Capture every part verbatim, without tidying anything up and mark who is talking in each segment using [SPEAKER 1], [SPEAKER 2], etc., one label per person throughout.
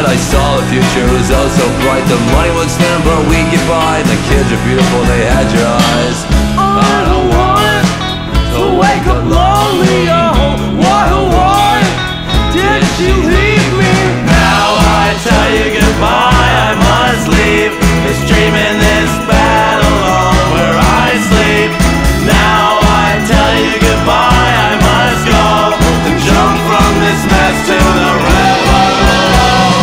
[SPEAKER 1] I saw the future was oh so bright. The money was thin but we'd get by, and the kids are beautiful and they had your eyes.
[SPEAKER 2] I don't want to wake up lonely. Oh, why, oh, why did you leave me?
[SPEAKER 3] Now I tell you goodbye, I must leave this dream in this bed alone where I sleep. Now I tell you goodbye, I must go and jump from this mess to the river below.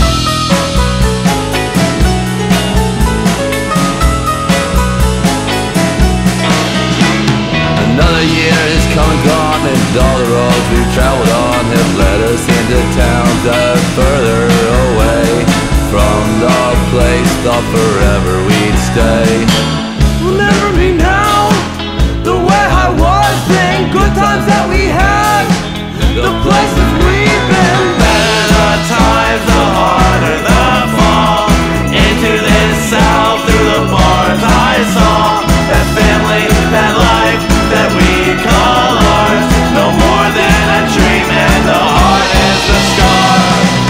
[SPEAKER 1] Another year has come and gone, and all the roads we've traveled on have led us into towns that are further away from the place thought forever we'd stay.
[SPEAKER 2] Remember me now, the way I was then, good times that we had, the places we've been.
[SPEAKER 3] Better the times, the harder the fall. Into this south through the bars I saw that family, that life that we call ours. No more than a dream, and the heart is the scar.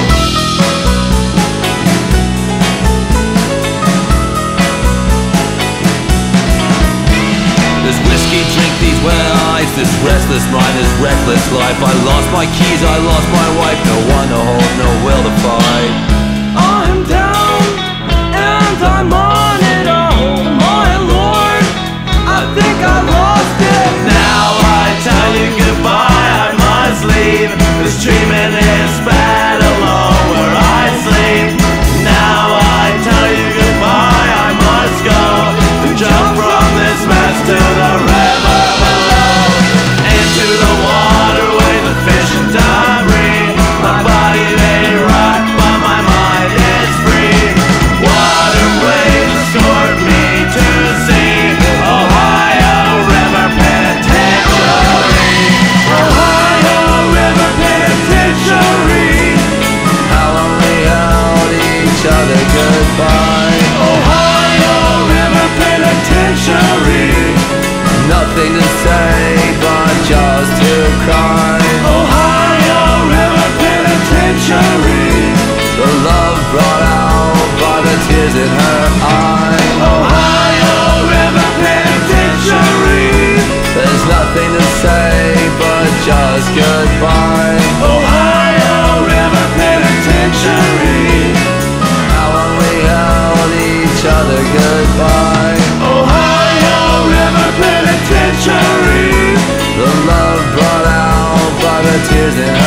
[SPEAKER 1] This whiskey drink, these wet eyes, this restless mind, this reckless life. I lost my keys, I lost my wife. No one to hold, no will to fight.
[SPEAKER 2] I'm down and I'm on it. Oh my Lord, I think I lost it.
[SPEAKER 3] Now I tell you goodbye, I must leave this dream in this bed alone where I sleep. Now I tell you goodbye, I must go and jump from this mess to the river below. Into the waterways of fish and debris. My body may rot, but my mind is free. Waterways escort me to sea. Ohio River Penitentiary. Ohio River Penitentiary.
[SPEAKER 1] How long we held each other goodbye.
[SPEAKER 3] Ohio River Penitentiary.
[SPEAKER 1] Nothing to say but just to cry.
[SPEAKER 3] Ohio River Penitentiary.
[SPEAKER 1] The love brought out by the tears in her eyes.
[SPEAKER 3] Ohio River Penitentiary.
[SPEAKER 1] There's nothing to say but just goodbye.
[SPEAKER 3] Ohio River Penitentiary.
[SPEAKER 1] How long we held each other goodbye.
[SPEAKER 3] Ohio River Penitentiary.
[SPEAKER 1] The love brought out by the tears in her